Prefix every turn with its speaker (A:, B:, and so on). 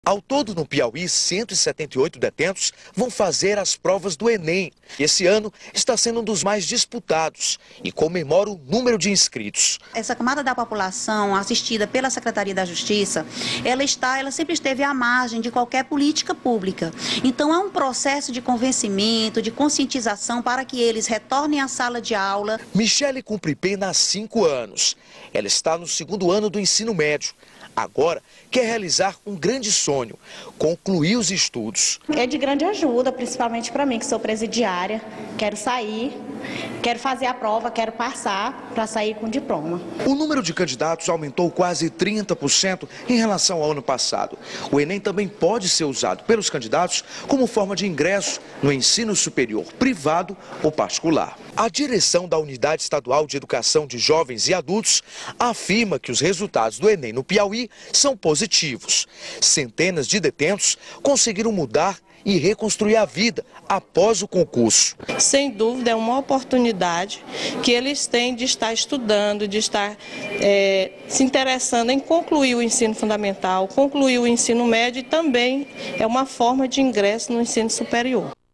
A: Ao todo, no Piauí, 178 detentos vão fazer as provas do Enem. Esse ano está sendo um dos mais disputados e comemora o número de inscritos.
B: Essa camada da população assistida pela Secretaria da Justiça, ela sempre esteve à margem de qualquer política pública. Então, há um processo de convencimento, de conscientização para que eles retornem à sala de aula.
A: Michele cumpre pena há 5 anos. Ela está no 2º ano do ensino médio. Agora, quer realizar um grande sonho, concluir os estudos.
C: É de grande ajuda, principalmente para mim, que sou presidiária. Quero sair, quero fazer a prova, quero passar para sair com diploma.
A: O número de candidatos aumentou quase 30% em relação ao ano passado. O Enem também pode ser usado pelos candidatos como forma de ingresso no ensino superior privado ou particular. A direção da Unidade Estadual de Educação de Jovens e Adultos afirma que os resultados do Enem no Piauí são positivos. Centenas de detentos conseguiram mudar e reconstruir a vida após o concurso.
D: Sem dúvida, é uma oportunidade que eles têm de estar estudando, de estar se interessando em concluir o ensino fundamental, concluir o ensino médio e também é uma forma de ingresso no ensino superior.